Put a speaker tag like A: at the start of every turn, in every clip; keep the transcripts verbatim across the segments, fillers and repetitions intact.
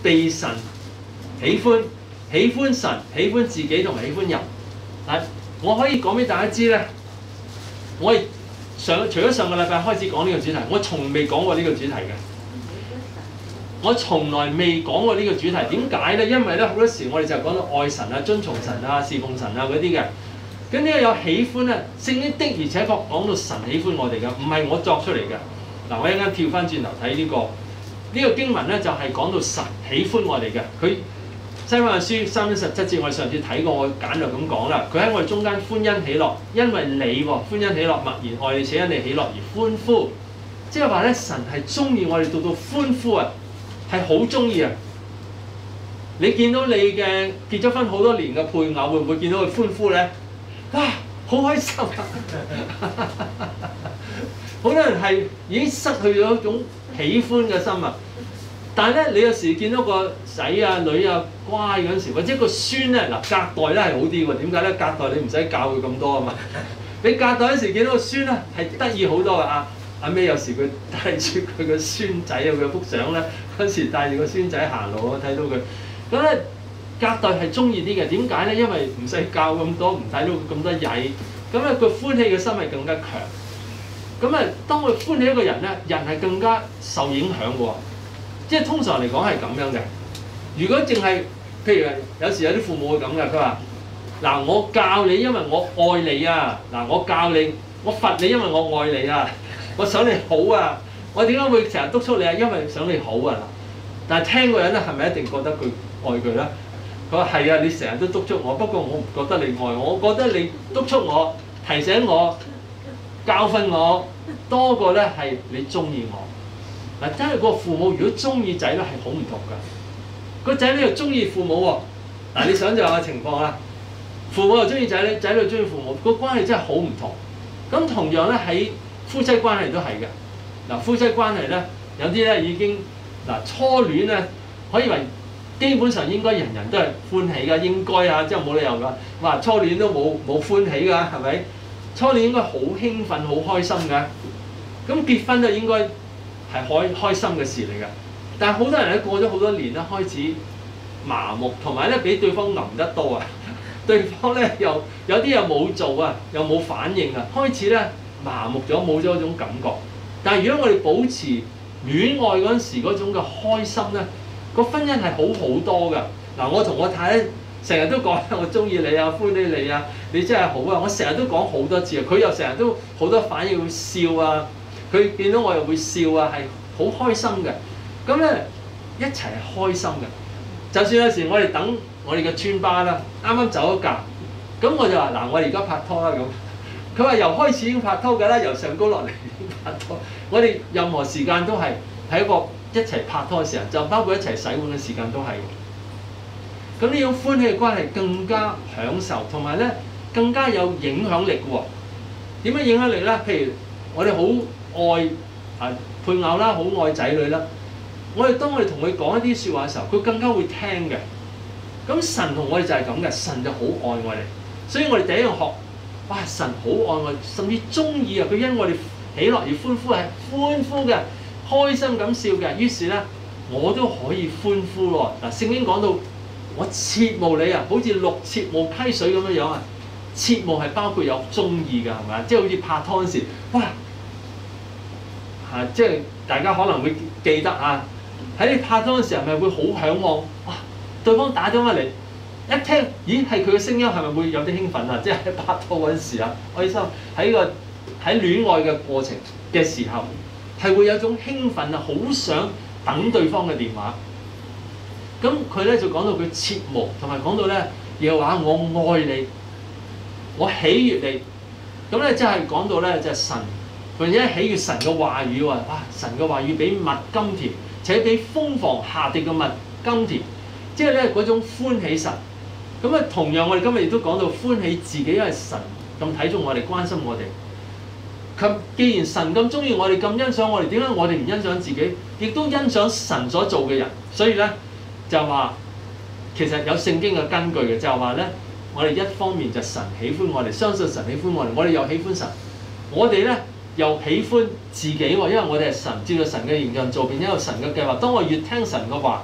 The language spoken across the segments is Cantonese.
A: 被神喜歡，喜歡神，喜歡自己同埋喜歡人。嗱，我可以講俾大家知咧，我係上除咗上個禮拜開始講呢個主題，我從未講過呢個主題嘅。我從來未講過呢個主題，點解咧？因為咧好多時我哋就講到愛神啊、遵從神啊、侍奉神啊嗰啲嘅。咁呢個有喜歡咧，聖經的而且確講到神喜歡我哋嘅，唔係我作出嚟嘅。嗱，我一陣間跳翻轉頭睇呢個呢、這個經文咧，就係、是、講到神喜歡我哋嘅。佢西番書三章十七節，我哋上次睇過，我簡略咁講啦。佢喺我哋中間歡欣喜樂，因為你喎歡欣喜樂，默然愛你，且因你喜樂而歡呼。即係話咧，神係中意我哋到到歡呼啊！係好中意啊！你見到你嘅結咗婚好多年嘅配偶，會唔會見到佢歡呼咧？哇！好開心啊！好多人係已經失去咗一種喜歡嘅心啊！但係咧，你有時見到個仔啊、女啊乖嗰陣時，或者個孫咧，嗱隔代咧係好啲喎。點解咧？隔代你唔使教佢咁多啊嘛。你隔代嗰陣時見到個孫咧係得意好多嘅啊！阿咩有時佢帶住佢個孫仔啊，佢幅相咧嗰時帶住個孫仔行路，我睇到佢咁咧，隔代係中意啲嘅。點解咧？因為唔使教咁多，唔睇到咁多曳，咁咧佢歡喜嘅心係更加強。咁啊，當佢歡喜一個人咧，人係更加受影響嘅喎。即係通常嚟講係咁樣嘅。如果淨係譬如有時有啲父母會咁嘅，佢話：嗱，我教你，因為我愛你啊！嗱，我教你，我罰你，因為我愛你啊！我想你好啊！我點解會成日督促你啊？因為想你好啊！但係聽個人咧，係咪一定覺得佢愛佢咧？佢話係啊，你成日都督促我，不過我唔覺得你愛我，我覺得你督促我、提醒我、教訓我多過咧係你中意我。嗱，真係個父母如果中意仔咧係好唔同㗎。個仔女又中意父母喎。嗱，你想象下情況啦，父母又中意仔女，仔女中意父母，個關係真係好唔同。咁同樣咧喺夫妻關係都係嘅。嗱，夫妻關係咧有啲咧已經嗱初戀咧，可以話基本上應該人人都係歡喜㗎，應該啊，即係冇理由㗎。話初戀都冇冇歡喜㗎，係咪？初戀應該好興奮、好開心㗎。咁結婚就應該係開開心嘅事嚟㗎。但係好多人咧過咗好多年咧，開始麻木，同埋咧俾對方揞得多啊。對方咧又有啲又冇做啊，又冇反應啊，開始咧麻木咗，冇咗嗰種感覺。但係如果我哋保持戀愛嗰陣時嗰種嘅開心咧，個婚姻係好好多㗎。嗱，我同我太太成日都講我中意你啊，歡喜你啊，你真係好啊！我成日都講好多次啊，佢又成日都好多反應會笑啊，佢見到我又會笑啊，係好開心嘅。咁咧一齊係開心嘅。就算有時我哋等我哋嘅村巴啦，啱啱走咗架，咁我就話嗱，我哋而家拍拖啦咁。佢話由開始已經拍拖㗎啦，由上高落嚟已經拍拖。我哋任何時間都係喺一個一齊拍拖嘅時候，就包括一齊洗碗嘅時間都係。咁呢種歡喜嘅關係更加享受，同埋咧更加有影響力嘅喎。點樣影響力咧？譬如我哋好愛啊配偶啦，好愛仔女啦。我哋當我哋同佢講一啲説話嘅時候，佢更加會聽嘅。咁神同我哋就係咁嘅，神就好愛我哋，所以我哋第一樣學。哇！神好愛我，甚至中意啊！佢因我哋喜樂而歡呼，係歡呼嘅，開心咁笑嘅。於是咧，我都可以歡呼咯。嗱，聖經講到我切慕你啊，好似鹿切慕溪水咁樣樣啊。切慕係包括有中意㗎，係咪啊？即係好似拍拖嗰時，哇！嚇、啊，即係大家可能會記得啊。喺你拍拖嗰時係咪會好嚮往？哇！對方打電話嚟。一聽，咦係佢嘅聲音，係咪會有啲興奮啊？即係喺拍拖嗰陣時啊，開心喺個喺戀愛嘅過程嘅時候，係會有種興奮啊，好想等對方嘅電話。咁佢咧就講到佢切慕，同埋講到咧又話我愛你，我喜悅你。咁咧即係講到咧就係神，或者喜悅神嘅話語喎。哇！神嘅話語比蜜甘甜，且比蜂房下滴嘅蜜甘甜，即係咧嗰種歡喜神。咁啊，同樣我哋今日亦都講到歡喜自己，因為神咁睇重我哋，關心我哋。咁既然神咁中意我哋，咁欣賞我哋，點解我哋唔欣賞自己？亦都欣賞神所做嘅人。所以咧就話，其實有聖經嘅根據嘅，就係話咧，我哋一方面就神喜歡我哋，相信神喜歡我哋，我哋又喜歡神。我哋咧又喜歡自己喎，因為我哋係神照着神嘅形象做，並且有神嘅計劃。當我越聽神嘅話，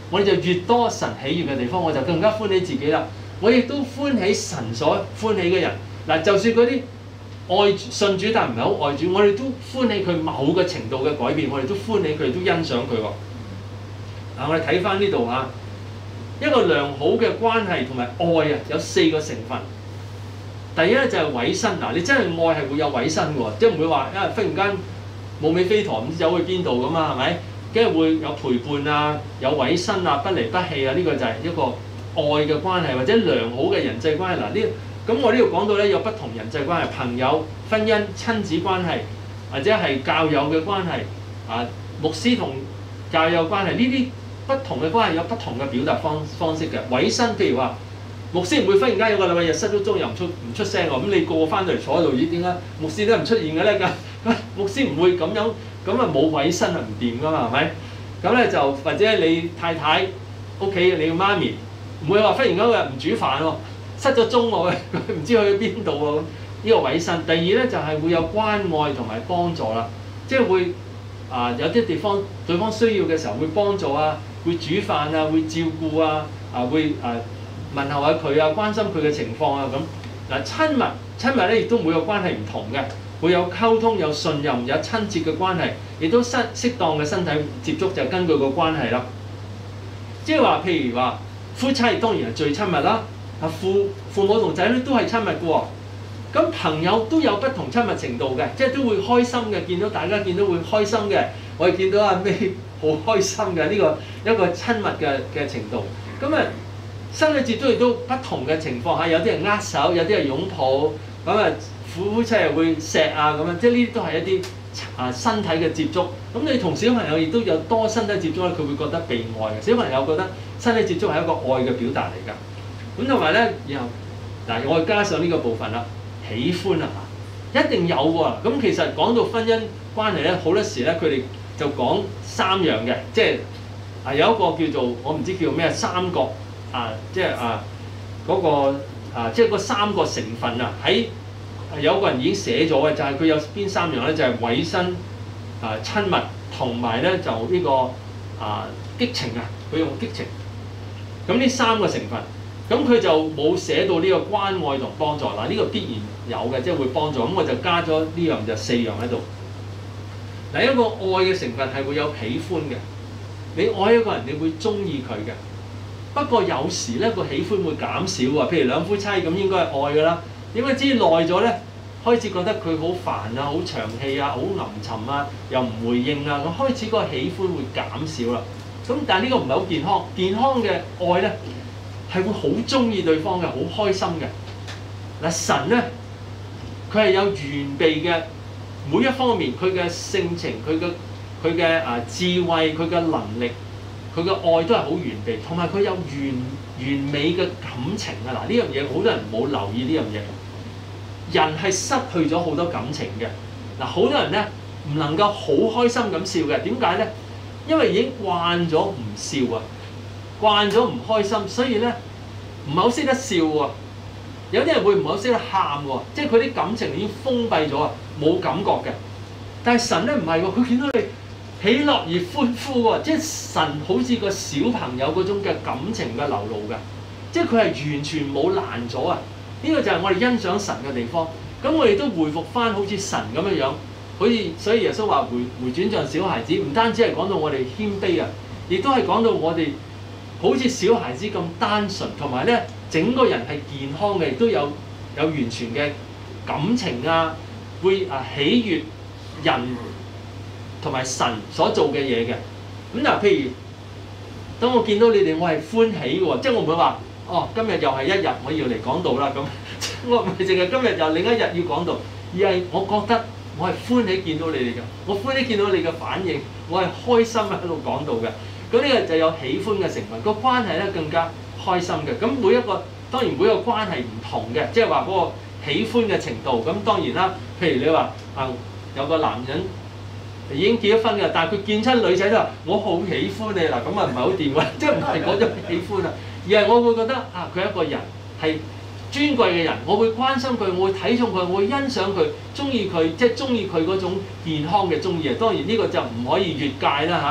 A: 我哋就越多神喜悅嘅地方，我就更加歡喜自己啦。我亦都歡喜神所歡喜嘅人。嗱，就算嗰啲愛信主但唔係好愛主，我哋都歡喜佢某個程度嘅改變，我哋都歡喜佢，都欣賞佢喎。嗱，我哋睇翻呢度嚇，一個良好嘅關係同埋愛啊，有四個成分。第一咧就係委身。嗱，你真係愛係會有委身喎，即係唔會話因為忽然間冇尾飛陀唔知走去邊度咁啊，係咪？跟住會有陪伴啊，有委身啊，不離不棄啊，呢、這個就係一個愛嘅關係或者良好嘅人際關係。嗱，呢咁我呢度講到咧有不同人際關係，朋友、婚姻、親子關係，或者係教友嘅關係啊，牧師同教友關係，呢啲不同嘅關係有不同嘅表達方方式嘅。委身譬如話，牧師唔會忽然間有個禮拜日失咗蹤又唔出唔出聲喎，咁你個個翻到嚟坐喺度，咦點解牧師都唔出現嘅咧？咁牧師唔會咁樣。咁啊冇委身係唔掂噶嘛，係咪？咁咧就或者你太太屋企你個媽咪唔會話忽然間佢唔煮飯喎，失咗蹤喎，佢唔知去咗邊度喎，呢個委身。第二咧就係、是、會有關愛同埋幫助啦，即係會啊、呃、有啲地方對方需要嘅時候會幫助啊，會煮飯啊，會照顧啊，啊會啊問候下佢啊，關心佢嘅情況啊咁。嗱，親密親密咧亦都每個關係唔同嘅。會有溝通、有信任、有親切嘅關係，亦都適適當嘅身體接觸，就根據個關係啦。即係話，譬如話夫妻當然係最親密啦，啊父父母同仔女都係親密嘅喎。咁朋友都有不同親密程度嘅，即係都會開心嘅，見到大家見到會開心嘅。我哋見到阿 May 好開心嘅呢個一個親密嘅嘅程度。咁啊，身體接觸亦都不同嘅情況下，有啲人握手，有啲係擁抱，咁啊。夫妻又會錫啊咁樣，即係呢啲都係一啲啊身體嘅接觸。咁你同小朋友亦都有多身體接觸咧，佢會覺得被愛嘅。小朋友覺得身體接觸係一個愛嘅表達嚟㗎。咁同埋咧，然後嗱，我加上呢個部分啦，喜歡啊，一定有喎。咁其實講到婚姻關係咧，好多時咧佢哋就講三樣嘅，即係啊有一個叫做我唔知叫咩三角啊，即係啊嗰個啊即係嗰三個成分啊喺。有個人已經寫咗嘅，就係、是、佢有邊三樣咧，就係、是、委身、啊親密同埋咧就呢、這個啊激情啊，佢用激情。咁呢三個成分，咁佢就冇寫到呢個關愛同幫助。嗱、啊，呢、這個必然有嘅，即係會幫助。咁我就加咗呢樣就四樣喺度。嗱，一個愛嘅成分係會有喜歡嘅，你愛一個人，你會中意佢嘅。不過有時咧個喜歡會減少喎，譬如兩夫妻咁應該係愛㗎啦。點解知耐咗咧？開始覺得佢好煩啊，好長氣啊，好吟沉啊，又唔回應啊，咁開始嗰個喜歡會減少啦。咁但係呢個唔係好健康。健康嘅愛咧係會好中意對方嘅，好開心嘅。嗱，神咧佢係有完備嘅每一方面，佢嘅性情、佢嘅佢嘅啊智慧、佢嘅能力、佢嘅愛都係好完備，同埋佢有完完美嘅感情啊！嗱，呢樣嘢好多人冇留意呢樣嘢。人係失去咗好多感情嘅。嗱，好多人咧唔能夠好開心咁笑嘅。點解咧？因為已經慣咗唔笑啊，慣咗唔開心，所以咧唔係好識得笑喎。有啲人會唔係好識得喊喎，即係佢啲感情已經封閉咗啊，冇感覺嘅。但係神咧唔係喎，佢見到你喜樂而歡呼喎，即係神好似個小朋友嗰種嘅感情嘅流露㗎，即係佢係完全冇攔咗啊！呢個就係我哋欣賞神嘅地方。咁我哋都回復翻好似神咁樣樣，好似所以耶穌話回回轉像小孩子，唔單止係講到我哋謙卑啊，亦都係講到我哋好似小孩子咁單純，同埋咧整個人係健康嘅，亦都有有完全嘅感情啊，會啊喜悅人同埋神所做嘅嘢嘅。咁嗱，譬如當我見到你哋，我係歡喜嘅喎，即係我唔會話哦，今日又係一日我要嚟講道啦咁。我唔係淨係今日又另一日要講道，而係我覺得我係歡喜見到你哋嘅，我歡喜見到你嘅反應，我係開心喺度講道嘅。咁呢個就有喜歡嘅成分，個關係咧更加開心嘅。咁每一個當然每一個關係唔同嘅，即係話嗰個喜歡嘅程度。咁當然啦，譬如你話啊有個男人已經結咗婚嘅，但係佢見親女仔都話我好喜歡你嗱，咁啊唔係好掂喎，即係唔係嗰種喜歡啊，而係我會覺得啊佢係一個人係尊貴嘅人，我會關心佢，我會睇重佢，我會欣賞佢，中意佢，即係中意佢嗰種健康嘅中意啊。當然呢個就唔可以越界啦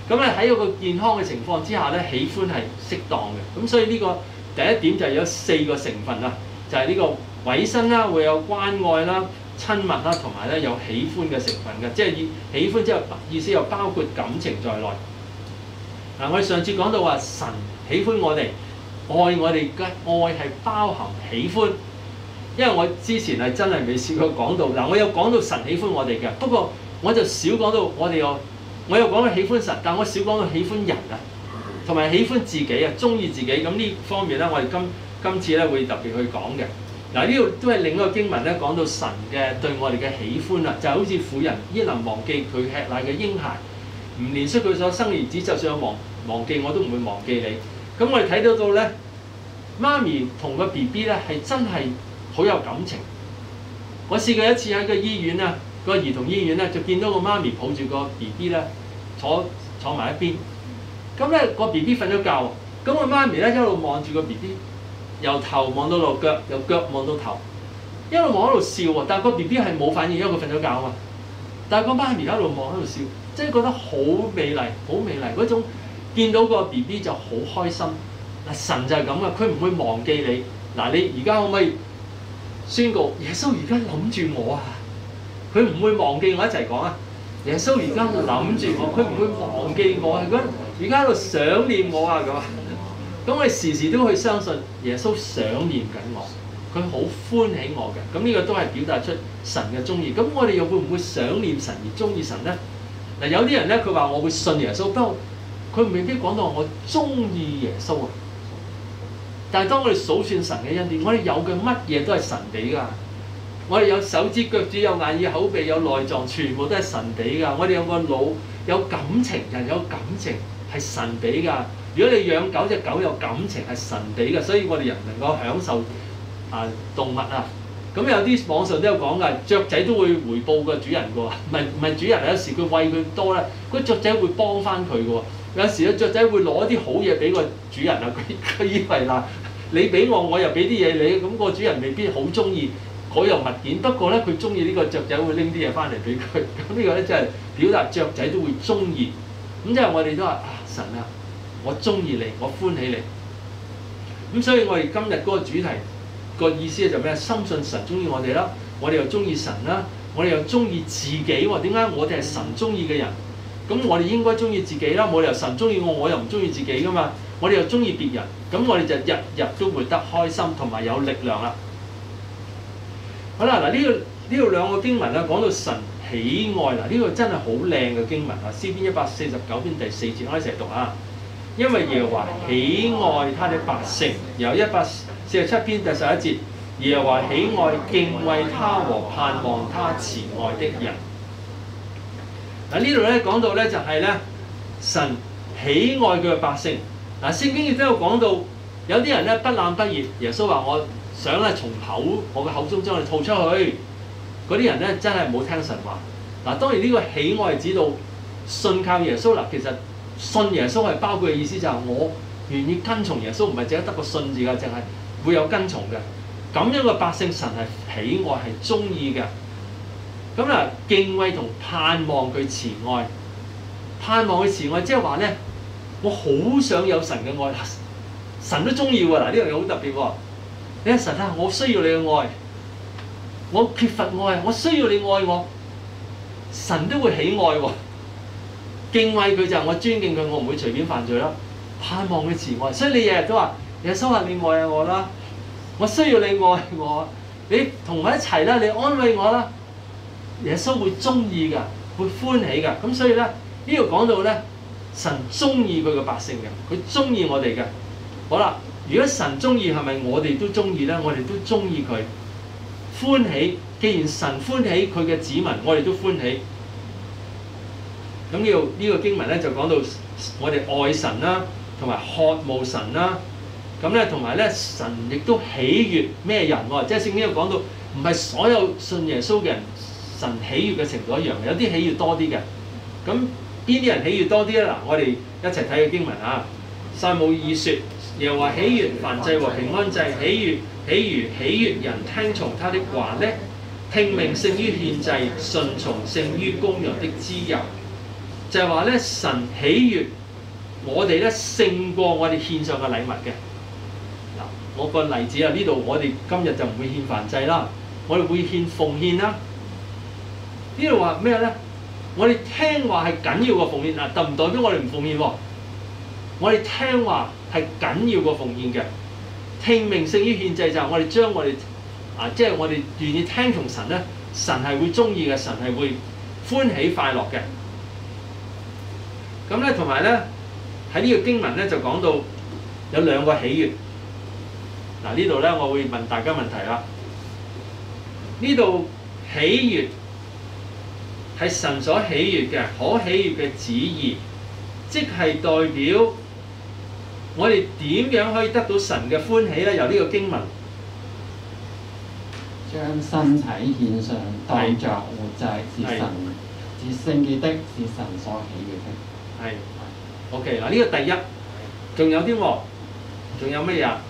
A: 咁咧喺一個健康嘅情況之下咧，喜歡係適當嘅。咁所以呢個第一點就係有四個成分啦，就係呢個委身啦，會有關愛啦、親密啦，同埋咧有喜歡嘅成分嘅，即係以喜歡之後意思又包括感情在內。嗱，我哋上次講到話神喜歡我哋，愛我哋嘅愛係包含喜歡。因為我之前係真係未試過講到，嗱我有講到神喜歡我哋嘅，不過我就少講到我哋有，我有講到喜歡神，但我少講到喜歡人啊，同埋喜歡自己啊，中意自己。咁呢方面咧，我哋今今次咧會特別去講嘅。嗱，呢度都係另一個經文咧，講到神嘅對我哋嘅喜歡啊，就好似婦人焉能忘記佢吃奶嘅嬰孩，唔憐恤佢所生兒子，就算有忘忘記我都唔會忘記你。咁我哋睇到到咧，媽咪同個 B B 咧係真係好有感情。我試過一次喺個醫院啊，個兒童醫院咧就見到個媽咪抱住個 B B 咧坐坐埋一邊。咁咧個 B B 瞓咗覺，咁個媽咪咧一路望住個 B B， 由頭望到落腳，由腳望到頭，一路望喺度笑喎。但係個 B B 係冇反應，因為佢瞓咗覺啊嘛。但係個媽咪一路望喺度笑，即係覺得好美麗，好美麗嗰種。見到個 B B 就好開心。嗱，神就係咁嘅，佢唔會忘記你。嗱，你而家可唔可以宣告耶穌而家諗住我啊？佢唔會忘記我，一齊講啊！耶穌而家諗住我，佢唔會忘記我，係佢而家喺度想念我啊咁啊！咁我哋時時都去相信耶穌想念緊我，佢好歡喜我嘅。咁呢個都係表達出神嘅鍾意。咁我哋又會唔會想念神而鍾意神咧？嗱，有啲人咧佢話我會信耶穌，不過佢未必講到我鍾意耶穌啊。但係當我哋數算神嘅恩典，我哋有嘅乜嘢都係神俾㗎。我哋有手指腳趾，有眼耳口鼻，有內臟，全部都係神俾㗎。我哋有個腦，有感情，人有感情係神俾㗎。如果你養狗，隻狗有感情係神俾㗎，所以我哋人能夠享受啊動物啊。咁有啲網上都有講㗎，雀仔都會回報個主人㗎喎，唔係唔係主人有時佢餵佢多咧，嗰雀仔會幫翻佢㗎喎。有時咧雀仔會攞啲好嘢俾個主人啊，佢佢以為嗱你俾我，我又俾啲嘢你，咁個主人未必好中意嗰樣物件。不過咧，佢中意呢個雀仔會拎啲嘢翻嚟俾佢。咁呢個咧即係表達雀仔都會中意。咁即係我哋都話啊神啊，我中意你，我歡喜你。咁所以我哋今日嗰個主題個意思就咩？深信神中意我哋啦，我哋又中意神啦，我哋又中意自己喎。點解我哋係神中意嘅人？咁我哋應該中意自己啦，冇理由神中意我，我又唔中意自己噶嘛。我哋又中意別人，咁我哋就日日都活得開心同埋有力量啦。好啦，嗱呢個呢度兩個經文咧講到神喜愛嗱，呢個真係好靚嘅經文啊！詩篇一百四十九篇第四節，我哋一齊讀啊。因為耶和華喜愛他的百姓，由一百四十七篇第十一節，耶和華喜愛敬畏他和盼望他慈愛的人。嗱呢度咧講到咧就係咧神喜愛佢嘅百姓。嗱聖經亦都有講到，有啲人咧不冷不熱，耶穌話我想咧從口我嘅口中將佢吐出去。嗰啲人咧真係冇聽神話。嗱當然呢個喜愛指到信靠耶穌啦。其實信耶穌係包括嘅意思就係我願意跟從耶穌，唔係淨係得個信字㗎，淨係會有跟從嘅。咁樣嘅百姓神係喜愛係中意嘅。咁啊，敬畏同盼望佢慈愛，盼望佢慈愛，即係話咧，我好想有神嘅愛，神都中意喎。嗱，呢樣嘢好特別喎。你話神啊，我需要你嘅愛，我缺乏愛，我需要你愛我，神都會喜愛喎。敬畏佢就係我尊敬佢，我唔會隨便犯罪啦。盼望佢慈愛，所以你日日都話耶穌啊，你愛下我啦，我需要你愛我，你同我一齊啦，你安慰我啦。耶穌會中意㗎，會歡喜㗎。咁所以咧，呢度講到咧，神中意佢嘅百姓嘅，佢中意我哋嘅。好啦，如果神中意，係咪我哋都中意咧？我哋都中意佢，歡喜。既然神歡喜佢嘅子民，我哋都歡喜。咁呢度呢個經文咧就講到我哋愛神啦，同埋渴慕神啦。咁咧同埋咧，神亦都喜悅咩人喎？即係聖經有講到，唔係所有信耶穌嘅人。神喜悅嘅程度一樣，有啲喜悅多啲嘅。咁邊啲人喜悅多啲咧？嗱，我哋一齊睇嘅經文啊。撒母耳説：耶和華喜悅燔祭和平安祭，喜悅喜如喜悅人聽從他的話呢。聽命勝於獻祭，順從勝於公羊的脂油。 就係話咧，神喜悅我哋咧勝過我哋獻上嘅禮物嘅。嗱，我個例子啊，呢度我哋今日就唔會獻燔祭啦，我哋會獻奉獻啦。呢度話咩咧？我哋聽話係緊要過奉獻嗱，但唔代表我哋唔奉獻喎。我哋聽話係緊要過奉獻嘅，聽命勝於獻祭，就係我哋將我哋啊，即係我哋願意聽從神咧，神係會中意嘅，神係會歡喜快樂嘅。咁咧，同埋咧喺呢個經文咧就講到有兩個喜悅。嗱，呢度咧我會問大家問題啦。呢度喜悅係神所喜悅嘅，可喜悅嘅旨意，即係代表我哋點樣可以得到神嘅歡喜咧？由呢個經文，
B: 將身體獻上當作活祭，是神是聖潔的，是神所喜悅的。
A: 係 OK 嗱，呢個第一，仲有啲喎，仲有乜嘢啊？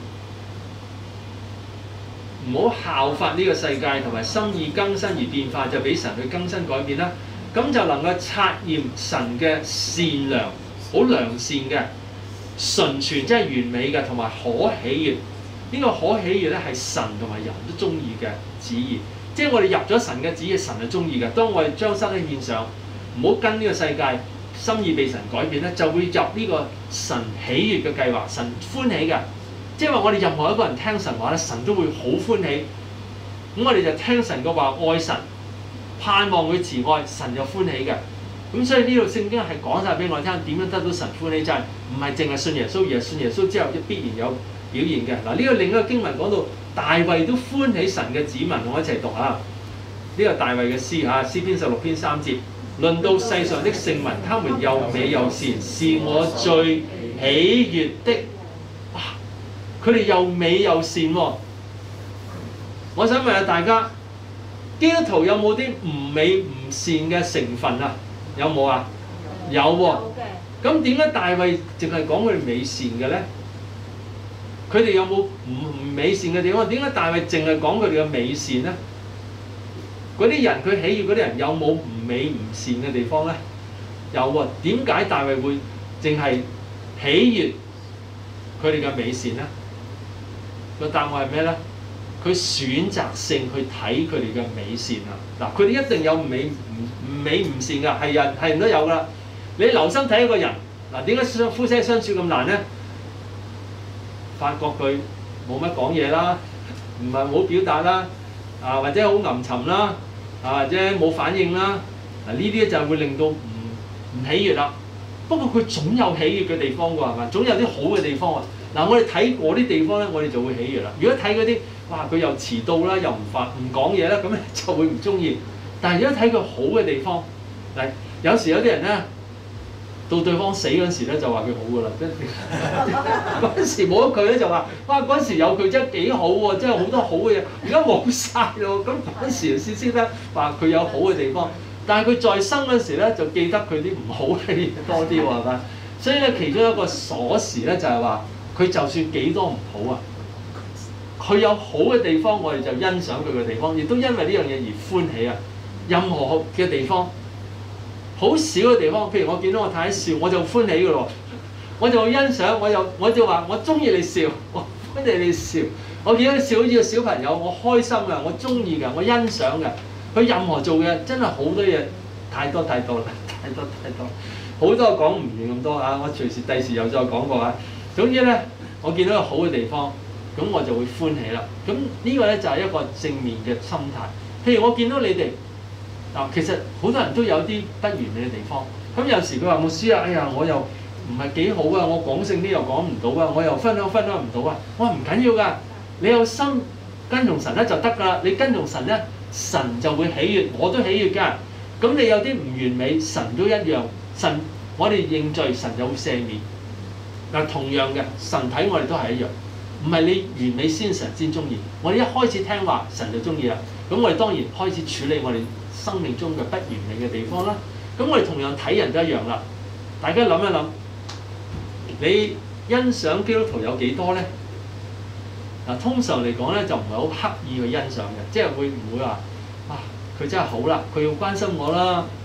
A: 唔好效法呢個世界，同埋心意更新而變化，就俾神去更新改變啦。咁就能夠察驗神嘅善良，好良善嘅、純全，即係完美嘅，同埋可喜悅。呢、這個可喜悅咧係神同埋人都中意嘅旨意，即係我哋入咗神嘅旨意，神係中意嘅。當我哋將身體獻上，唔好跟呢個世界心意被神改變咧，就會入呢個神喜悅嘅計劃，神歡喜嘅。即係話我哋任何一個人聽神話咧，神都會好歡喜。咁我哋就聽神嘅話，愛神，盼望佢慈愛，神就歡喜嘅。咁所以呢度聖經係講晒俾我聽點樣得到神歡喜，就係唔係淨係信耶穌，而係信耶穌之後必然有表現嘅。嗱，呢個另一個經文講到大衛都歡喜神嘅子民，我一齊讀下呢個大衛嘅詩嚇，詩篇十六篇三節。論到世上的聖民，他們又美又善，是我最喜悅的。哇！佢哋又美又善喎、哦。我想問下大家，基督徒有冇啲唔美唔善嘅成分啊？有冇啊？有喎、哦。咁點解大衛淨係講佢哋美善嘅咧？佢哋有冇唔唔美善嘅地方？點解大衛淨係講佢哋嘅美善咧？嗰啲人佢喜悅嗰啲人有冇唔美唔善嘅地方咧？有喎。點解大衛會淨係喜悅佢哋嘅美善咧？個答案係咩咧？佢選擇性去睇佢哋嘅美善啊！嗱，佢哋一定有美唔唔美唔善㗎，係人係人都有㗎啦。你留心睇一個人，嗱，點解夫妻相處咁難咧？發覺佢冇乜講嘢啦，唔係好表達啦，啊或者好吟沉啦，啊或者冇反應啦，嗱呢啲就會令到唔唔喜悅啦。不過佢總有喜悅嘅地方㗎，係嘛？總有啲好嘅地方喎。嗱，我哋睇嗰啲地方咧，我哋就會喜悅啦。如果睇嗰啲，哇佢又遲到啦，又唔發唔講嘢啦，咁咧就會唔中意。但係如果睇佢好嘅地方，嗱有時有啲人咧，到對方死嗰陣時咧就話佢好㗎啦，跟住嗰陣時冇咗佢咧就話，哇嗰陣時有佢真係幾好喎，真係好多好嘅嘢，而家冇晒咯。咁嗰陣時先識得話佢有好嘅地方，但係佢在生嗰陣時咧就記得佢啲唔好嘅嘢多啲喎，係咪？所以咧其中一個鎖匙咧就係話，佢就算幾多唔好啊，佢有好嘅地方，我哋就欣賞佢嘅地方，亦都因為呢樣嘢而歡喜啊！任何嘅地方，好少嘅地方，譬如我見到我太太笑，我就歡喜㗎咯，我就會欣賞，我就我就話我中意你笑，我歡喜你笑。我見到你笑好似個小朋友，我開心㗎，我中意㗎，我欣賞㗎。佢任何做嘅真係好多嘢，太多太多啦，太多太多，好多講唔完咁多啊！我隨時第時又再講過啊。總之咧，我見到有好嘅地方，咁我就會歡喜啦。咁呢個咧就係一個正面嘅心態。譬如我見到你哋嗱，其實好多人都有啲不完美嘅地方。咁有時佢話牧師啊，哎呀，我又唔係幾好啊，我講聖啲又講唔到啊，我又分享分享唔到啊。我話唔緊要㗎，你有心跟從神咧就得㗎啦。你跟從神咧，神就會喜悅，我都喜悅㗎。咁你有啲唔完美，神都一樣。神我哋認罪，神就會赦免。嗱，同樣嘅神睇我哋都係一樣，唔係你完美先神先中意。我哋一開始聽話，神就中意啦。咁我哋當然開始處理我哋生命中嘅不完美嘅地方啦。咁我哋同樣睇人都一樣啦。大家諗一諗，你欣賞基督徒有幾多咧？嗱，通常嚟講咧就唔係好刻意去欣賞嘅，即係會唔會話啊佢真係好啦，佢要關心我啦，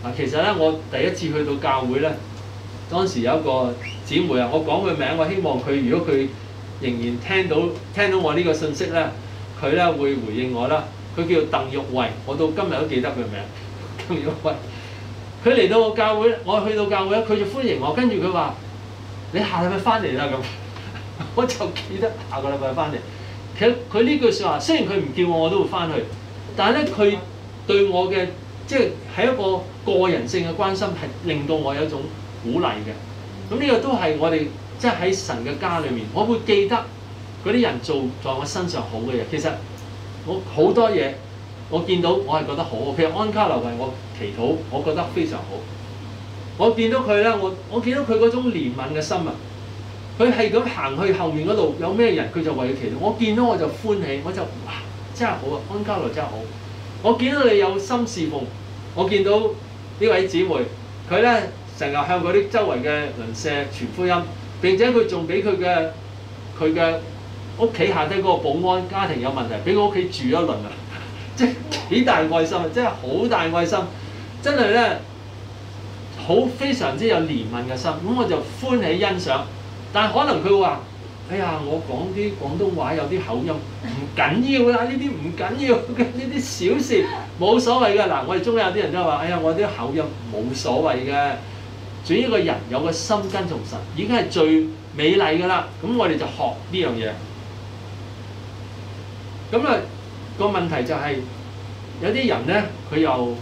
A: 嗱，其實咧，我第一次去到教會咧，當時有一個姊妹啊，我講佢名，我希望佢如果佢仍然聽到聽到我呢個信息咧，佢咧會回應我啦。佢叫鄧玉慧，我到今日都記得佢名。鄧玉慧，佢嚟到教會，我去到教會咧，佢就歡迎我，跟住佢話：你下禮拜翻嚟啦咁，我就記得下個禮拜翻嚟。其實佢呢句説話，雖然佢唔叫我，我都會翻去，但係咧佢對我嘅即係係一個個人性嘅關心，係令到我有一種鼓勵嘅。咁呢個都係我哋即係喺神嘅家裏面，我會記得嗰啲人做在我身上好嘅嘢。其實我好多嘢我見到我係覺得好，譬如安卡留為我祈禱，我覺得非常好。我見到佢咧，我我見到佢嗰種憐憫嘅心啊！佢係咁行去後面嗰度，有咩人佢就為佢祈禱。我見到我就歡喜，我就哇真係好啊！安卡留真係好。我見到你有心侍奉，我見到呢位姊妹，佢咧成日向嗰啲周圍嘅鄰舍傳福音，並且佢仲俾佢嘅佢嘅屋企下低嗰個保安家庭有問題，俾佢屋企住一輪啊！即係幾大愛心啊！真係好大愛心，真係咧好非常之有憐憫嘅心。咁我就歡喜欣賞。但係可能佢會話：哎呀，我講啲廣東話有啲口音，唔緊要啦，呢啲唔緊要嘅，呢啲小事冇所謂㗎。嗱，我哋中間有啲人都話：哎呀，我啲口音冇所謂嘅。總之一個人有個心跟從神，已經係最美麗㗎啦。咁我哋就學呢樣嘢。咁啊，個問題就係、是、有啲人咧，佢又誒唔、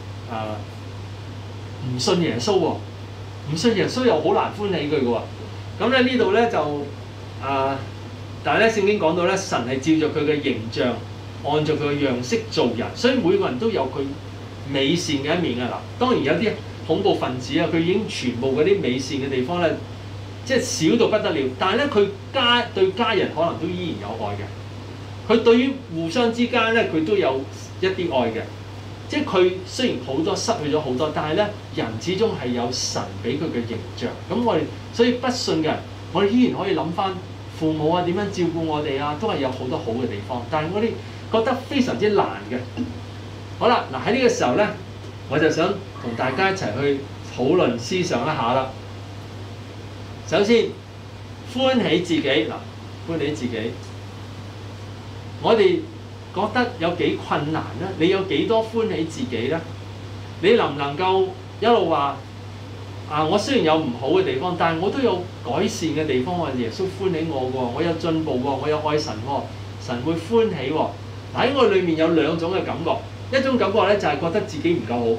A: 呃、信耶穌喎，唔信耶穌又好難歡喜佢㗎喎。咁咧呢度咧就啊、呃，但係咧聖經講到咧，神係照着佢嘅形象，按照佢嘅樣式做人，所以每個人都有佢美善嘅一面㗎嗱。當然有啲恐怖分子啊，佢已經全部嗰啲美善嘅地方咧，即係少到不得了。但係咧，佢家對家人可能都依然有愛嘅。佢對於互相之間咧，佢都有一啲愛嘅。即係佢雖然好多失去咗好多，但係咧人始終係有神俾佢嘅形象。咁我哋所以不信嘅人，我哋依然可以諗翻父母啊點樣照顧我哋啊，都係有好多好嘅地方。但係我哋覺得非常之難嘅。好啦，嗱喺呢個時候咧，我就想同大家一齊去討論思想一下啦。首先，歡喜自己嗱，歡喜自己，我哋覺得有幾困難咧？你有幾多歡喜自己咧？你能唔能夠一路話啊？我雖然有唔好嘅地方，但係我都有改善嘅地方喎。耶穌歡喜我喎，我有進步喎，我有愛神喎，神會歡喜喎。嗱喺我裏面有兩種嘅感覺，一種感覺咧就係覺得自己唔夠好，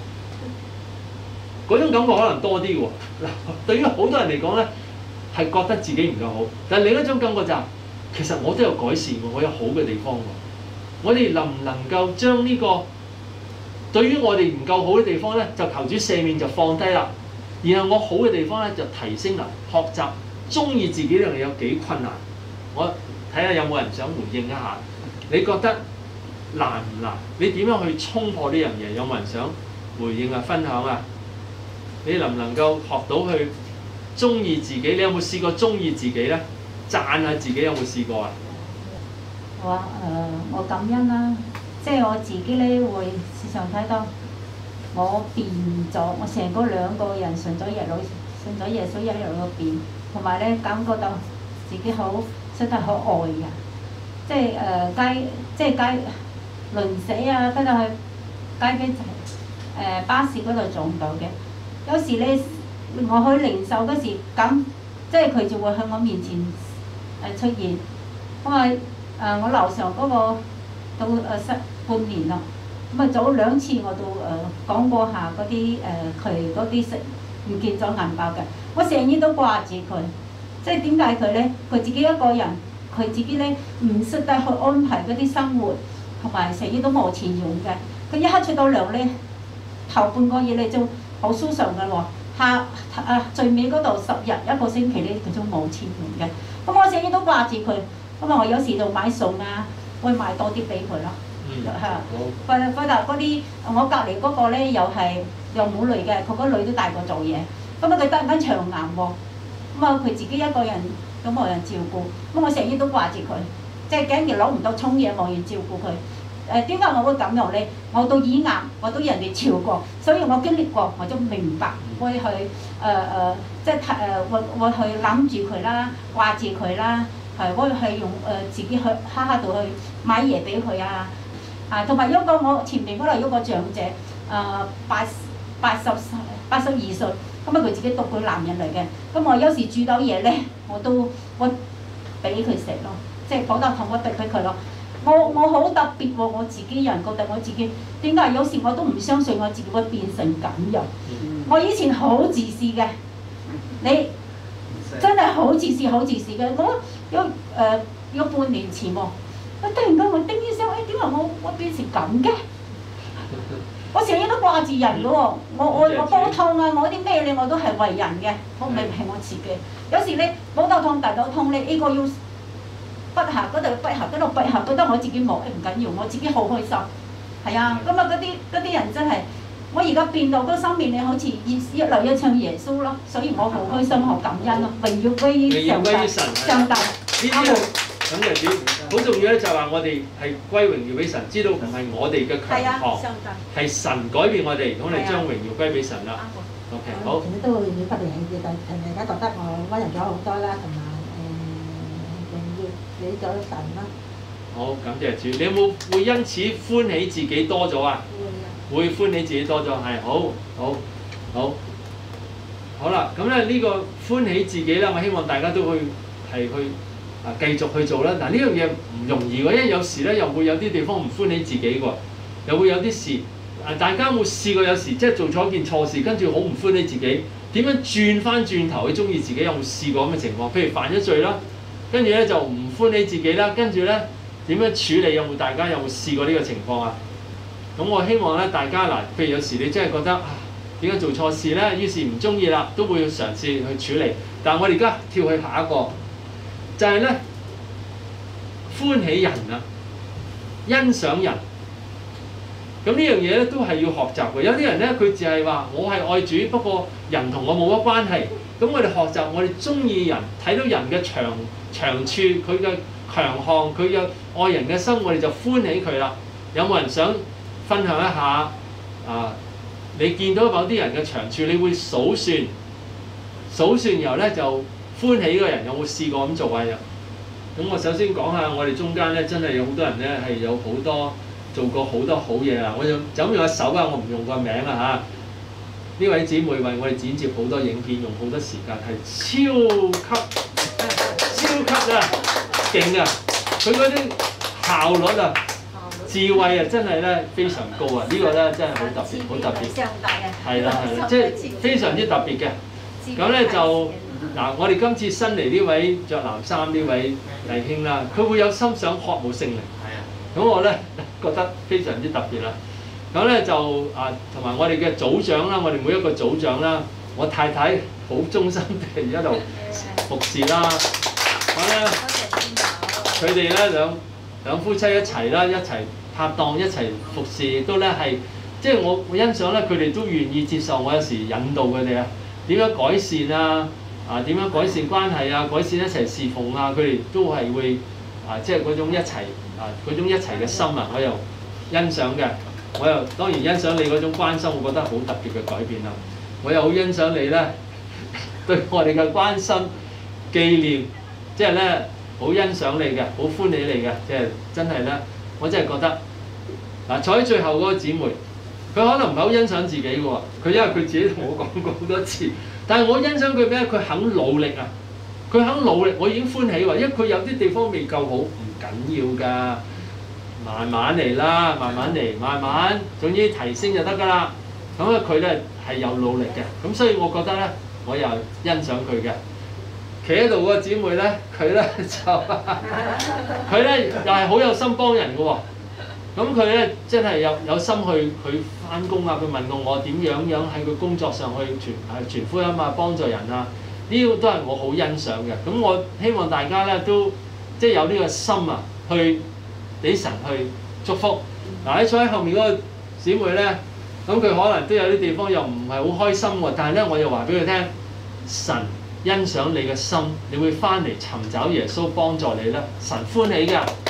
A: 嗰種感覺可能多啲喎。嗱，對於好多人嚟講咧，係覺得自己唔夠好，但係另一種感覺就係其實我都有改善喎，我有好嘅地方喎。我哋能唔能夠將呢個對於我哋唔夠好嘅地方咧，就求主赦免就放低啦。然後我好嘅地方咧就提升啦，學習中意自己呢樣嘢有幾困難？我睇下有冇人想回應一下。你覺得難唔難？你點樣去衝破呢樣嘢？有冇人想回應啊？分享啊？你能唔能夠學到去中意自己？你有冇試過中意自己咧？讚下自己有冇試過啊？
C: 我誒、呃、我感恩啦，即係我自己咧會時常睇到我變咗，我成個兩個人順咗耶穌，順咗耶穌一樣嘅變，同埋咧感覺到自己好識得好愛人，即係誒、呃、街即係街鄰舍啊，跟住去街邊誒、呃、巴士嗰度撞到嘅，有時咧我去零售嗰時咁，即係佢就會喺我面前誒出現，咁啊〜誒、呃、我樓上嗰、那個到誒失、呃、半年啦，咁啊早兩次我都誒、呃、講過下嗰啲誒佢嗰啲食唔見咗銀包嘅，我成日都掛住佢，即係點解佢咧？佢自己一個人，佢自己咧唔識得去安排嗰啲生活，同埋成日都冇錢用嘅。佢一刻出到糧咧，頭半個月咧就好舒暢嘅喎，下啊最尾嗰度十日一個星期咧佢都冇錢用嘅，咁我成日都掛住佢。咁啊！我有時就買餸啊，會買多啲俾佢咯。嗯。係。好。佢佢就嗰啲，我隔離嗰個咧又係又冇女嘅，佢個女都大過做嘢。咁啊，佢得緊腸癌喎。咁啊，佢自己一個人都冇人照顧。咁我成日都掛住佢，即係竟然攞唔到沖嘢，冇人照顧佢。 誒點解我會咁樣咧？我到耳癌，我都人哋超過，所以我經歷過，我就明白會去誒誒、呃，即係誒會會去諗住佢啦，掛住佢啦，係會去用誒、呃、自己去哈哈度去買嘢俾佢啊！啊，同埋一個我前面嗰度有個長者，誒八八十八十二歲，咁啊佢自己獨居男人嚟嘅，咁我有時煮到嘢咧，我都我俾佢食咯，即係講得痛我俾俾佢咯。我我好特別喎，我自己人覺得我自己點解有時我都唔相信我自己會變成咁樣。我以前好自私嘅，你真係好自私好自私嘅。我有誒、呃、有半年前喎。我突然間我叮一聲，誒點解我我變成咁嘅？我成日都掛住人嘅喎，我我我煲湯啊，我啲咩咧我都係為人嘅，我唔係係我自己。有時咧煲到湯大到湯咧，呢個要筆下嗰度筆下嗰度筆下，覺得我自己冇誒唔緊要，我自己好開心。係啊，咁啊嗰啲嗰啲人真係，我而家變到嗰生命咧，好似一一嚟一唱耶穌咯，所以我好開心好感恩咯，榮耀歸於上帝，上帝。
A: 咁就主好重要咧，就係話我哋係歸榮耀俾神，知道唔係我哋嘅強項，係神改變我哋，我哋將榮耀歸俾神啦。OK， 好。
D: 其實都要不斷喜悅，但係大家覺得我温柔咗好多啦，同埋誒榮耀俾咗神啦。
A: 好，感謝主。你有冇會因此歡喜自己多咗啊？會啊。會歡喜自己多咗，係好，好，好。好啦，咁咧呢個歡喜自己咧，我希望大家都去係去。啊，繼續去做啦！嗱，呢樣嘢唔容易喎，因為有時咧又會有啲地方唔歡喜自己喎，又會有啲事。啊，大家有冇試過有時即係做咗一件錯事，跟住好唔歡喜自己，點樣轉翻轉頭去中意自己？有冇試過咁嘅情況？譬如犯咗罪啦，跟住咧就唔歡喜自己啦，跟住咧點樣處理？有冇大家有冇試過呢個情況啊？咁我希望咧大家嗱，譬如有時你真係覺得啊，點解做錯事咧？於是唔中意啦，都會嘗試去處理。但係我哋而家跳去下一個。就係咧歡喜人啊，欣賞人。咁呢樣嘢咧都係要學習嘅。有啲人咧佢就係話我係愛主，不過人同我冇乜關係。咁我哋學習，我哋中意人，睇到人嘅長長處，佢嘅強項，佢嘅愛人嘅心，我哋就歡喜佢啦。有冇人想分享一下啊？你見到某啲人嘅長處，你會數算數算，然後咧就歡喜嗰個人有冇試過咁做啊？咁我首先講下，我哋中間咧真係有好多人咧係有好多做過好多好嘢啊！我就就咁用個手啊，我唔用個名啊嚇。呢位姊妹為我哋剪接好多影片，用好多時間，係超級超級啊勁啊！佢嗰啲效率啊、智慧啊，真係咧非常高啊！呢個咧真係好特別，好特別。係啦係啦，即係非常之特別嘅。咁咧就。嗱，我哋今次新嚟呢位着藍衫呢位弟兄啦，佢會有心想渴慕聖靈，係啊。咁我咧覺得非常之特別啦。咁咧就啊，同埋我哋嘅組長啦，我哋每一個組長啦，我太太好忠心地一路服侍啦。咁咧，佢哋咧兩兩夫妻一齊啦，一齊拍檔，一齊服侍，都咧係即係我我欣賞咧，佢哋都願意接受我有時引導佢哋啊，點樣改善啊？啊點樣改善關係啊？改善一齊侍奉啊！佢哋都係會啊，即係嗰種一齊啊，嗰種一齊嘅心啊，我又欣賞嘅。我又當然欣賞你嗰種關心，我覺得好特別嘅改變啦。我又好欣賞你咧對我哋嘅關心、紀念，即係咧好欣賞你嘅，好歡喜你嘅，即係真係咧，我真係覺得嗱，坐喺最後嗰個姊妹，佢可能唔係好欣賞自己嘅喎，佢因為佢自己同我講過好多次。但係我欣賞佢咩？佢肯努力啊！佢肯努力，我已經歡喜喎。因為佢有啲地方未夠好，唔緊要㗎，慢慢嚟啦，慢慢嚟，慢慢，總之提升就得㗎啦。咁啊，佢咧係有努力嘅，咁所以我覺得咧，我又欣賞佢嘅。企喺度嗰個姊妹咧，佢咧就佢咧又係好有心幫人嘅喎。咁佢咧真係有有心去佢翻工啊！佢問過我點樣樣喺佢工作上去傳係傳福音啊，幫助人啊，呢個都係我好欣賞嘅。咁我希望大家咧都即係有呢個心啊，去俾神去祝福。嗱，喺坐喺後面嗰個姊妹咧，咁佢可能都有啲地方又唔係好開心喎，但係咧我又話俾佢聽，神欣賞你嘅心，你會翻嚟尋找耶穌幫助你咧，神歡喜㗎。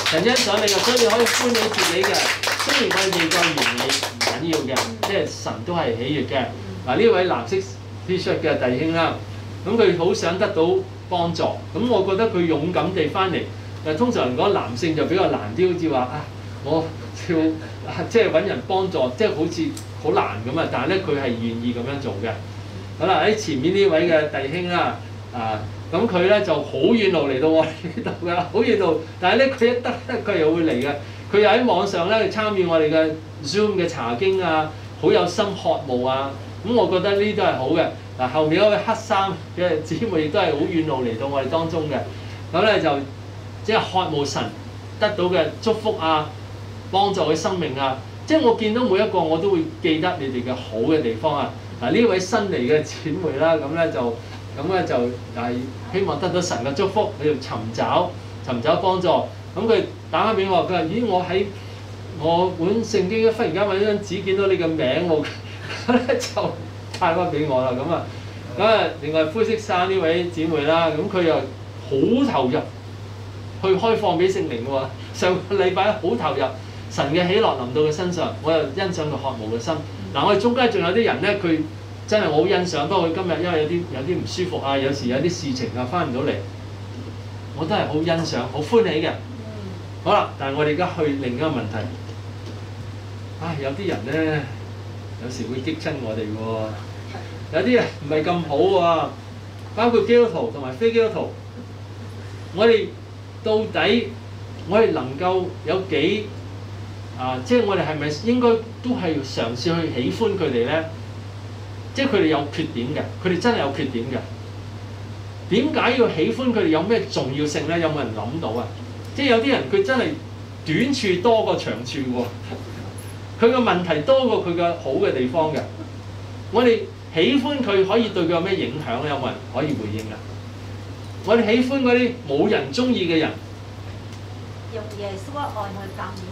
A: 神欣賞你嘅，所以你可以歡喜自己嘅。雖然我哋未夠完美，唔緊要嘅，即係神都係喜悅嘅。嗱，呢位藍色 T-shirt 嘅弟兄啦，咁佢好想得到幫助，咁我覺得佢勇敢地翻嚟。誒，通常嚟講男性就比較難啲，好似話啊，我要即係揾人幫助，即係好似好難咁啊。但係咧，佢係願意咁樣做嘅。好啦，喺前面呢位嘅弟兄啦，啊，咁佢咧就好遠路嚟到我哋呢度㗎，好遠路。但係咧，佢一得咧，佢又會嚟嘅。佢又喺網上咧參與我哋嘅 Zoom 嘅查經啊，好有心渴慕啊。咁我覺得呢啲都係好嘅。嗱，後面嗰位黑衫嘅姊妹亦都係好遠路嚟到我哋當中嘅。咁咧就即係渴慕神得到嘅祝福啊，幫助佢生命啊。即係我見到每一個我都會記得你哋嘅好嘅地方啊。嗱，呢位新嚟嘅姊妹啦，咁咧就咁咧就係希望得到神嘅祝福，佢要尋找尋找幫助。咁佢打翻俾我，佢話：咦，我喺我本聖經忽然間揾張紙見到你嘅名喎，咁咧就派翻俾我啦。咁啊，咁啊，另外灰色衫呢位姊妹啦，咁佢又好投入去開放俾聖靈喎。上個禮拜好投入，神嘅喜樂臨到佢身上，我又欣賞佢渴慕嘅心。嗱，我哋中間仲有啲人咧，佢真係我好欣賞，不過佢今日因為有啲有啲唔舒服啊，有時有啲事情啊，翻唔到嚟，我都係好欣賞、好歡喜嘅。好啦，但係我哋而家去另一個問題。唉，有啲人咧，有時會激親我哋喎。有啲人唔係咁好喎，包括基督徒同埋非基督徒。我哋到底我哋能夠有幾啊？即係我哋係咪應該都係嘗試去喜歡佢哋咧？即係佢哋有缺點嘅，佢哋真係有缺點嘅。點解要喜歡佢哋？有咩重要性咧？有冇人諗到啊？即係有啲人佢真係短處多過長處喎，佢個問題多過佢嘅好嘅地方嘅。我哋喜歡佢可以對佢有咩影響咧？有冇人可以回應啊？我哋喜歡嗰啲冇人中意嘅人，
C: 用耶穌嘅愛去感染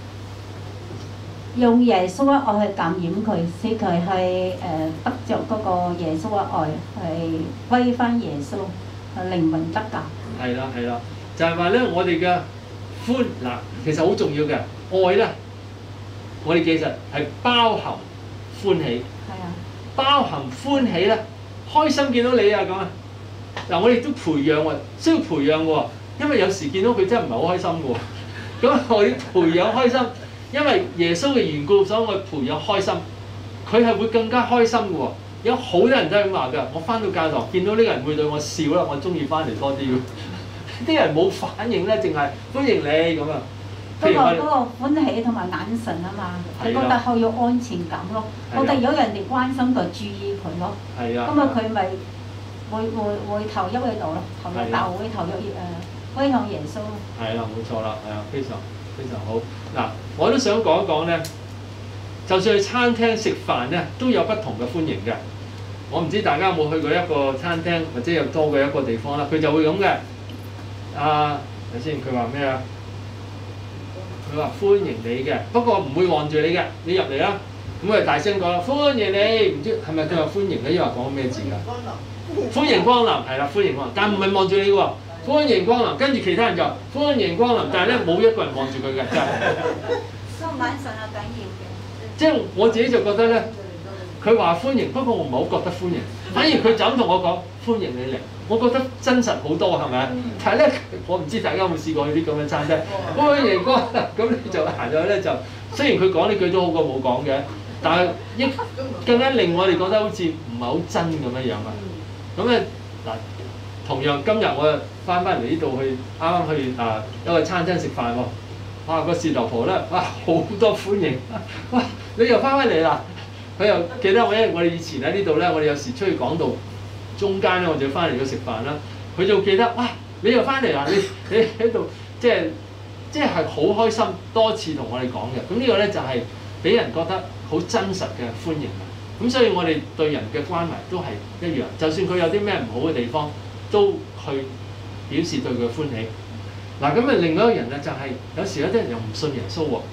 C: 佢，用耶穌嘅愛去感染佢，使佢係誒得着嗰個耶穌嘅愛，係歸翻耶穌，係靈魂得救。
A: 係啦係啦。就係話咧，我哋嘅歡嗱，其實好重要嘅愛咧，我哋其實係包含歡喜，
C: 係啊，
A: 包含歡喜咧，開心見到你啊咁啊！嗱，我哋都培養喎，需要培養喎，因為有時見到佢真係唔係好開心嘅喎，咁我哋培養開心，因為耶穌嘅緣故，所以我哋培養開心，佢係會更加開心嘅喎。有好多人都係咁話㗎，我翻到教堂見到呢個人會對我笑啦，我中意翻嚟多啲嘅。啲人冇反應咧，淨係歡迎你咁啊。
C: 嗰個嗰個歡喜同埋眼神啊嘛，佢覺得好有安全感咯。覺得如果人哋關心佢、注意佢咯，咁啊佢咪會會會投入喺度咯，投入教會、投入誒歸向耶穌。
A: 係啦，冇錯啦，係啊，非常非常好。嗱，我都想講一講咧，就算去餐廳食飯咧，都有不同嘅歡迎嘅。我唔知大家有冇去過一個餐廳，或者有多嘅一個地方啦，佢就會咁嘅。啊，睇先，佢話咩啊？佢話歡迎你嘅，不過唔會望住你嘅，你入嚟啦。咁佢大聲講啦，歡迎你，唔知係咪佢話歡迎咧？因為講咩字㗎？歡迎光臨，係啦，歡迎光臨，但唔係望住你喎。歡迎光臨，跟住其他人就歡迎光臨，但係咧冇一個人望住佢嘅，真係。
C: 收眼神係緊要嘅。
A: 即係我自己就覺得咧，佢話歡迎，不過我唔係好覺得歡迎，反而佢就咁同我講歡迎你嚟。我覺得真實好多係咪？但係咧，我唔知大家有冇試過去啲咁嘅餐廳，歡迎光臨，咁你就行咗咧就，雖然佢講呢句都好過冇講嘅，但係一更加令我哋覺得好似唔係好真咁樣樣啊！咁咧嗱，同樣今日我又翻翻嚟呢度去，啱啱去啊一個餐廳食飯喎，哇個事頭婆咧，哇好多歡迎，哇你又翻返嚟啦！佢又記得我因為我哋以前喺呢度咧，我哋有時出去講道。中間咧，我就要翻嚟到食飯啦。佢就記得，哇！你又翻嚟啦！你你喺度，即係即係係好開心，多次同我哋講嘅。咁呢個咧就係俾人覺得好真實嘅歡迎。咁所以我哋對人嘅關懷都係一樣，就算佢有啲咩唔好嘅地方，都去表示對佢嘅歡喜。嗱，咁啊，另外一個人咧就係、是、有時有啲人又唔信耶穌喎，